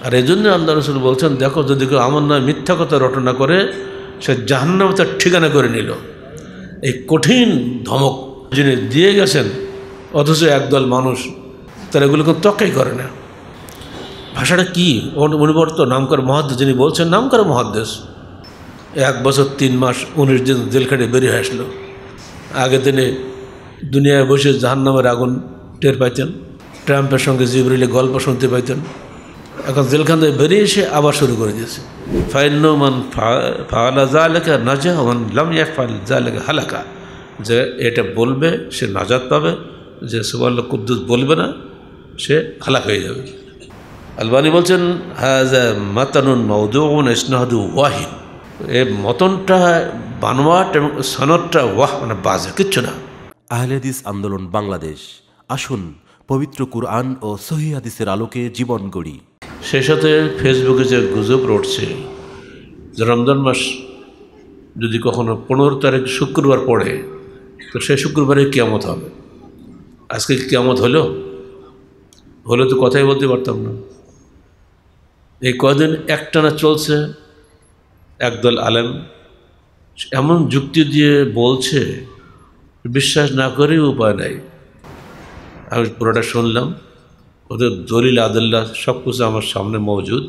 আর এই জন্য আল্লাহ রসুল বলছেন, দেখো যদি কেউ আমার নয় মিথ্যা কথা রটনা করে সে জাহান্নামে তার ঠিকানা করে নিল। এই কঠিন ধমক যিনি দিয়ে গেছেন, অথচ একদল মানুষ তারা এগুলো কোনো তক্কাই করে না। ভাষাটা কী? অনুবর্ত নাম করে মহাদ্দেশ, যিনি বলছেন নাম করে মহাদ্দেশ, 1 বছর 3 মাস 19 দিন জেল খেটে বেরিয়ে আসলো। আগের দিনে দুনিয়ায় বসে জাহান্নামের আগুন টের পাইতেন, ট্রাম্পের সঙ্গে জিবরিলে গল্প শুনতে পাইতেন। এখন জেলখান থেকে বেরিয়ে এসে আবার শুরু করে দিয়েছে। ফাইন্নু মান ফাআলা যালিকা নাজা ওয়া মান লাম ইয়াফআল যালিকা হালাকা। যে এটা বলবে সে নাজাত পাবে, যে সুবহানাল্লাহ কুদ্দুস বলবে না সে হালাক হয়ে যাবে। আলবানী বলছেন, হাযা মাতানুন মাওদুউন ইসনাদু ওয়াহিদ। এই মতনটা বানোয়াট এবং সনদটা মানে বাজে, কিচ্ছু না। আহলে হাদিস আন্দোলন বাংলাদেশ, আসুন পবিত্র কুরআন ও সহিহ হাদিসের আলোকে জীবন গড়ি। সেই সাথে ফেসবুকে যে গুজব রটছে যে রমজান মাস যদি কখনো 15 তারিখ শুক্রবার পড়ে তো সেই শুক্রবারে কিয়ামত হবে। আজকে কিয়ামত হলে তো কথাই বলতে পারতাম না। এই কদিন একটানা চলছে, একদল আলেম এমন যুক্তি দিয়ে বলছে, বিশ্বাস না করেই উপায় নাই। আমি পুরোটা শুনলাম, ওদের দলিল আদল্লাহ সব কিছু আমার সামনে মজুদ।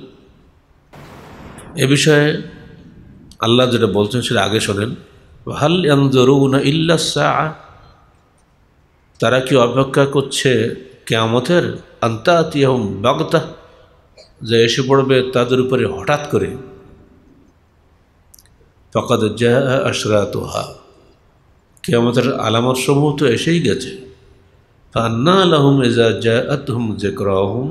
এ বিষয়ে আল্লাহ যেটা বলছেন সেটা আগে শোনেন। হাল ইয়ানজুরুনা ইল্লা সাআ। তারা কি অপেক্ষা করছে কিয়ামতের? আন তাতিয়াহুম বাগতাহ, যে এসে পড়বে তাদের উপরে হঠাৎ করে। ফাকাদ জাআ আশরাতুহা, কিয়ামতের আলামত সমূহ তো এসেই গেছে। ফান্না লাহুম ইযা জাআতহুম যিকরাহুম,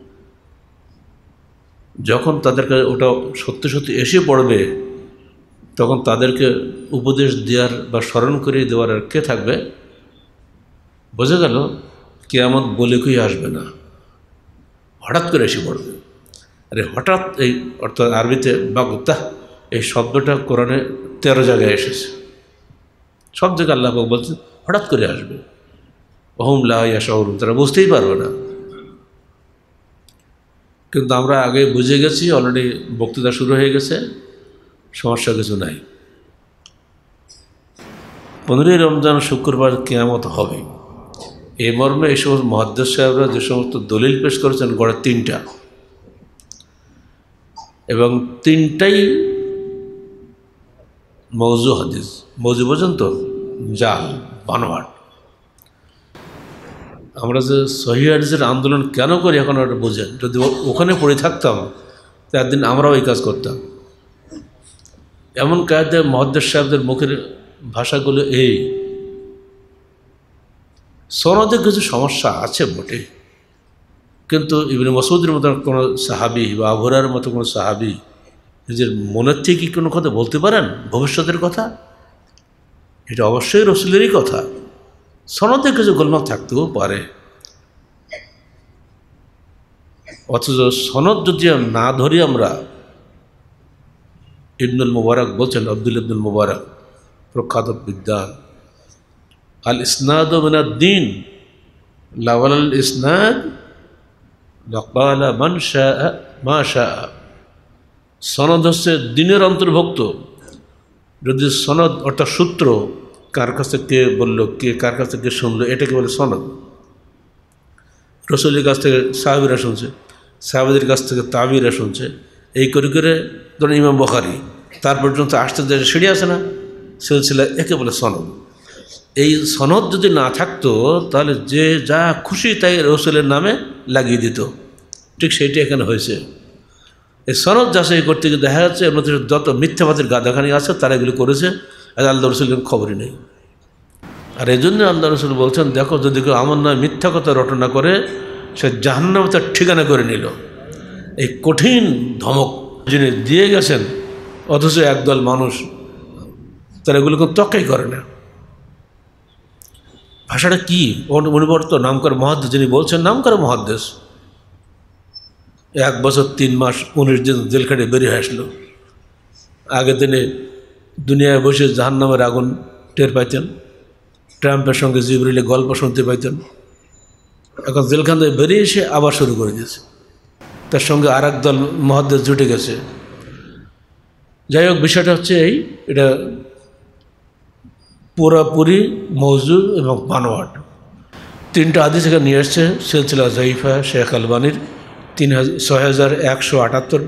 যখন তাদেরকে ওটা সত্যি সত্যি এসে পড়বে তখন তাদেরকে উপদেশ দেওয়ার বা স্মরণ করিয়ে দেওয়ার আর কে থাকবে? বোঝা গেল কিয়ামত বলে কই আসবে না, হঠাৎ করে এসে পড়বে। আরে হঠাৎ, এই অর্থাৎ আরবিতে বাগতাহ, এই শব্দটা কোরআনে 13 জায়গায় এসেছে। সব জায়গায় আল্লাহ বলছেন হঠাৎ করে আসবে। ওহুম লা ইয়াশউরুন, তারা বুঝতেই পারবে না। কিন্তু আমরা আগে বুঝে গেছি, অলরেডি বক্তৃতা শুরু হয়ে গেছে, সমস্যা কিছু নাই। 15ই রমজান শুক্রবার কিয়ামত হবে, এই মর্মে এই সমস্ত মুহাদ্দিস সাহেবরা যে সমস্ত দলিল পেশ করেছেন গড়ে 3টা, এবং 3টাই মওযু হাদিস। মওযু পর্যন্ত জাল, বানোয়াট। আমরা যে সহিহ হাদিসের আন্দোলন কেন করি এখন ওটা বোঝেন। যদি ওখানে পড়ে থাকতাম তো একদিন আমরাও এই কাজ করতাম। এমন কায়দে মুহাদ্দিস সাহেবদের মুখের ভাষাগুলো এই সনদে কিছু সমস্যা আছে বটে, কিন্তু ইবনে মাসউদের মতো কোনো সাহাবী বা আবু হুরায়রার মতো কোনো সাহাবী নিজের মনের থেকে কি কোনো কথা বলতে পারেন ভবিষ্যতের কথা? এটা অবশ্যই রাসূলেরই কথা। সনদে কিছু গোলমাল থাকতেও পারে, অথচ সনদ যদি না ধরি আমরা, ইবনুল মুবারক বলছেন, আব্দুল ইবনুল মুবারক প্রখ্যাত বিদ্বান, আল ইসনাদু মিনাদ-দ্বীন লাওয়ালাল ইসনাদ লাকালা মান শাআ মা শাআ। সনদ হচ্ছে দ্বীনের অন্তর্ভুক্ত। যদি সনদ অর্থাৎ সূত্র, কার কাছে কে বললো, কে কার কাছে কে শুনলো, এটাকে বলে সনদ। রাসূলের কাছ থেকে সাহাবীরা শুনছে, সাহাবীদের কাছ থেকে তাবিরা শুনছে, এই করে করে ধরুন ইমাম বুখারী তার পর্যন্ত আসতে যে সিঁড়ি আছে না, সিলসিলা, একে বলে সনদ। এই সনদ যদি না থাকতো তাহলে যে যা খুশি তাই রাসূলের নামে লাগিয়ে দিত। ঠিক সেইটা এখানে হয়েছে। এই সনদ যাচাই করতে গিয়ে দেখা যাচ্ছে এর মধ্যে যত মিথ্যাবাদের গাদাখানি আছে তারা এগুলো করেছে, আর আল্লাহ রসুলের খবরই নেই। আর এই জন্য আল্লাহ রসুল বলছেন, দেখো যদি কেউ আমার নয় মিথ্যা কথা রটনা করে সে জাহান্নামে তার ঠিকানা করে নিল। এই কঠিন ধমক যিনি দিয়ে গেছেন, অথচ একদল মানুষ তারা এগুলো কোনো তক্কাই করে না। ভাষাটা কী? অনুবর্ত নাম করে মহাদ্দেশ, যিনি বলছেন নাম করে মহাদ্দেশ, 1 বছর 3 মাস 19 দিন জেল খেটে বেরিয়ে আসলো। আগের দিনে দুনিয়ায় বসে জাহান্নামের আগুন টের পাইতেন, ট্রাম্পের সঙ্গে জিবরিলে গল্প শুনতে পাইতেন। এখন জেলখান থেকে বেরিয়ে এসে আবার শুরু করে দিয়েছে। তার সঙ্গে আর দল মুহাদ্দিস জুটে গেছে। যাই হোক, বিষয়টা হচ্ছে এটা পুরাপুরি মওযু এবং বানোয়াট। 3টা হাদিস এখানে নিয়ে এসছে সিলসিলা যায়ীফা শেখ আলবানীর 6178,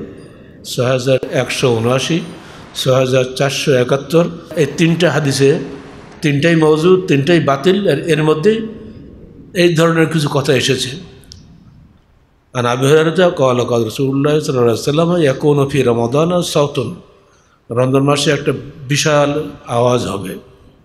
6179, 6471। এই 3টা হাদিসে 3টাই মওযু, 3টাই বাতিল। এর মধ্যেই এই ধরনের কিছু কথা এসেছে। আর আবু হুরায়রা ক্বাল ক্বাল রাসূলুল্লাহ সাল্লাল্লাহু আলাইহি ওয়াসাল্লাম ইয়াকুনু ফি রমাদান সাওতুন, রমজান মাসে একটা বিশাল আওয়াজ হবে।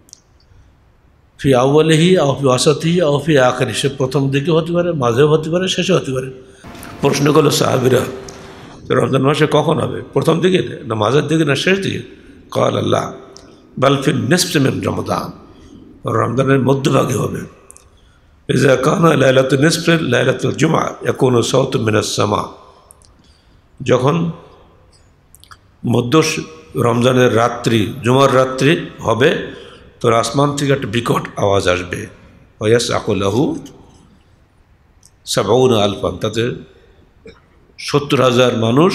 ফি আউয়ালিহি আও ফি ওয়াসাতিহি আও ফি আখিরি, সে প্রথম দিকে হতে পারে, মাঝেও হতে পারে, শেষে হতে পারে। প্রশ্ন করলো সাহাবীরা, রমজান মাসে কখন হবে? প্রথম দিকে না মাঝের দিকে না শেষ দিকে? ক্বাল লা বাল ফি নিসফি মিন রমাদান, রমজানের মধ্যভাগে হবে। ইযা কানা লাইলাতুন নিসফি লাইলাতুল জুমআ ইয়াকুনু সাওতুন মিনাস সামা, যখন মধ্য রমজানের রাত্রি, জুমার রাত্রি হবে, তো আসমান থেকে একটা বিকট আওয়াজ আসবে। ওয়াসআকু লাহু ৭০ আলফান, তাতে ৭০,০০০ মানুষ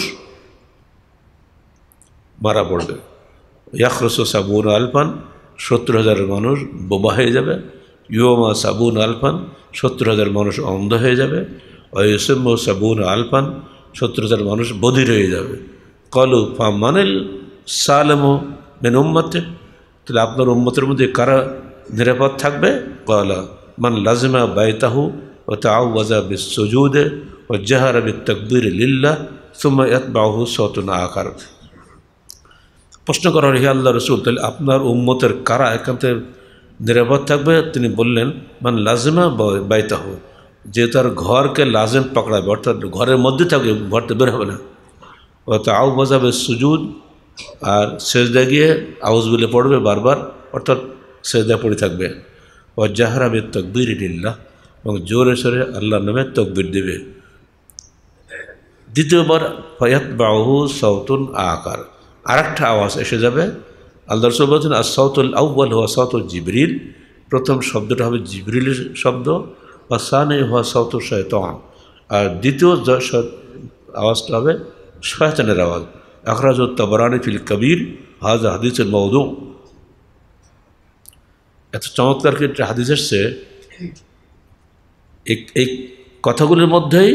মারা পড়বে। ইয়াখরুসু ৭০ আলফান, ৭০,০০০ মানুষ বোবা হয়ে যাবে। ইউমা ৭০ আলফান, ৭০,০০০ মানুষ অন্ধ হয়ে যাবে। ওয়াইসিমু ৭০ আলফান, ৭০,০০০ মানুষ বধির হয়ে যাবে। কলু ফামানিল সালামু মিন উম্মতি, তাহলে আপনার উম্মতের মধ্যে কারা নিরাপদ থাকবে? ক্বালা মান লাজিমা বাইতাহু ওয়া তাআওয়াযা বিস-সুজুদি ওয়া জাহারা বিত-তাকবীর লিল্লাহ সুম্মা ইয়াতবাউহু সাওতুন আখার। প্রশ্ন করা হলো, হে আল্লাহর রাসূল, তাহলে আপনার উম্মতের কারা একান্তে নিরাপদ থাকবে? তিনি বললেন, মান লাজিমা বাইতাহু, যে তার ঘরকে লাজিম পকড়াবে, অর্থাৎ ঘরের মধ্যে থাকবে, ঘর থেকে বের হবে না। ওয়া তাআওয়াযা বিস-সুজুদ, আর সেজদায় গিয়ে আউজ বলে পড়বে বারবার, অর্থাৎ সেজদায় পড়ে থাকবে। ওয়া জাহরা বিত-তাকবীর লিল্লাহ, এবং জোরে সোরে আল্লাহর নামে তাকবীর দেবে। দ্বিতীয়বার ফায়াতবাউহু সাওতুন আখার, আরেকটা আওয়াজ এসে যাবে। আল্লাহ রাসূল বলছেন, আস-সাওতুল আউয়াল হুয়া সাওতু জিবরিল, প্রথম শব্দটা হবে জিবরিলের শব্দ। ওয়া সানি হুয়া সাওতু শায়তান, আর দ্বিতীয় আওয়াজটা হবে শয়তানের আওয়াজ। আখরাজু তাবরানি ফিল কবির হাযা হাদিসুল মাওদু। এত চমৎকার একটা হাদিস এসছে, এই কথাগুলির মধ্যেই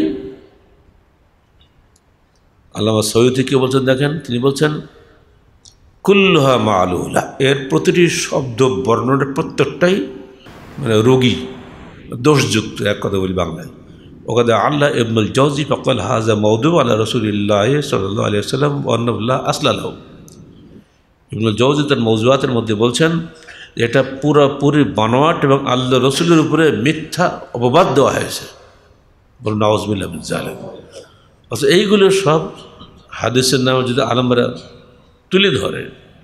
আল্লামা সৈয়দী কি বলছেন দেখেন, তিনি বলছেন কুল্লুহা মা'লুলা, এর প্রতিটি শব্দ বর্ণনার প্রত্যেকটাই মানে রোগী, দোষযুক্ত, এক কথা বলি বাংলায়। ওখানে আল্লাহ ইবনুল জাওজি ফাকাল হাযা মাওদু আলা রাসূলিল্লাহ সাল্লাল্লাহু আলাইহি ওয়াসাল্লাম ওয়া আন্নাল্লাহ আসলালাহু। ইবনুল জাওজি তার মওজুআতের মধ্যে বলছেন, এটা পুরোপুরি বানোয়াট এবং আল্লাহ রসুলের উপরে মিথ্যা অপবাদ দেওয়া হয়েছে। বলুন নাউযুবিল্লাহি মিন যালিক। অথচ এইগুলো সব হাদিসের নামে যদি আলেমরা তুলে ধরে,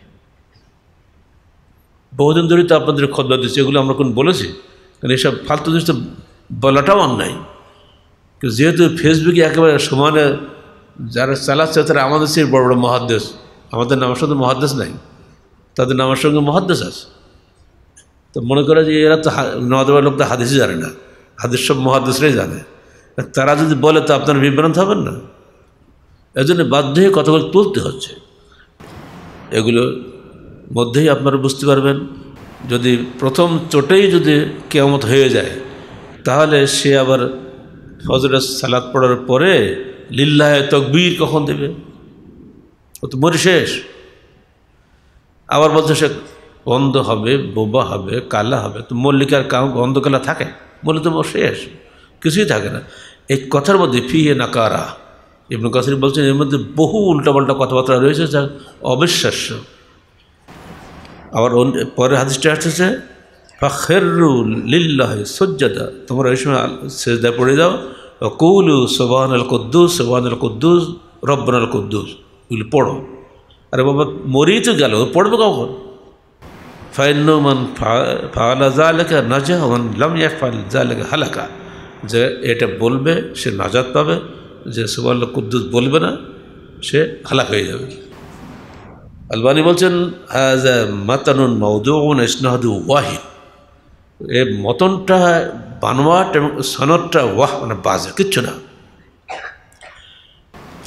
বহুদিন ধরেই তো আপনাদের খতবা দিচ্ছে, এগুলো আমরা কোন বলেছি? কারণ এইসব ফালতু জিনিস তো বলাটাও অন্যায়। যেহেতু ফেসবুকে একেবারে সমানে যারা চালাচ্ছে তারা আমাদের সেই বড় বড় মুহাদ্দিস, আমাদের নামের সঙ্গে মুহাদ্দিস নাই, তাদের নামের সঙ্গে মুহাদ্দিস আছে। তো মনে করে যে এরা তো নওয়াজের লোক তো হাদিসই জানে না, হাদিস সব মুহাদ্দিসরাই জানে। তারা যদি বলে তো আপনার বিভ্রান্ত হবেন না। এই জন্য বাধ্য হয়ে কথাগুলো তুলতে হচ্ছে। এগুলোর মধ্যেই আপনারা বুঝতে পারবেন, যদি প্রথম চোটেই যদি কিয়ামত হয়ে যায়, তাহলে সে আবার ফজরের সালাত পড়ার পরে লিল্লাহে তাকবীর কখন দেবে? ও তো মরে শেষ। আবার বলছে সে অন্ধ হবে, বোবা হবে, কালা হবে। তো মল্লিকার অন্ধ কালা থাকে? বলে তো শেষ, কিছুই থাকে না। এই কথার মধ্যে ফিহে নাকারা, ইবনে কাসির বলছেন এর মধ্যে বহু উল্টাপাল্টা কথাবার্তা রয়েছে যা অবিশ্বাস্য। আবার পরে হাদিসটা আসতেছে, ফাখিরু লিল্লাহি সুজদা, তোমরা এই সময় সিজদায় পড়ে যাও, কুলু সুবহানাল কুদ্দুস সুবহানাল কুদ্দুস রব্বানাল কুদ্দুস, এগুলো পড়ো। আরে বাবা মরেই তো গেল, পড়বে কখন? ফাইন্নু মান ফাআলা যালিকা নাজা ওয়া মান লাম ইয়াফআল যালিকা হালাকা, যে এটা বলবে সে নাজাত পাবে, যে সুবহানাল কুদ্দুস বলবে না সে হালাক হয়ে যাবে। আলবানী বলছেন হাযা মাতানুন মাওদুউন ইসনাদু ওয়াহিদ, এই মতনটা বানোয়াট এবং সনদটা ওয়াহ মানে বাজে, কিচ্ছু না।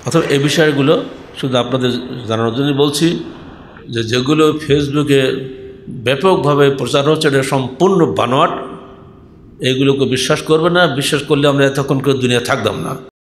অথবা এই বিষয়গুলো শুধু আপনাদের জানানোর জন্য বলছি যে যেগুলো ফেসবুকে ব্যাপকভাবে প্রচার হচ্ছে এটা সম্পূর্ণ বানোয়াট। এগুলোকে বিশ্বাস করবে না, বিশ্বাস করলে আমরা এতক্ষণ করে দুনিয়া থাকতাম না।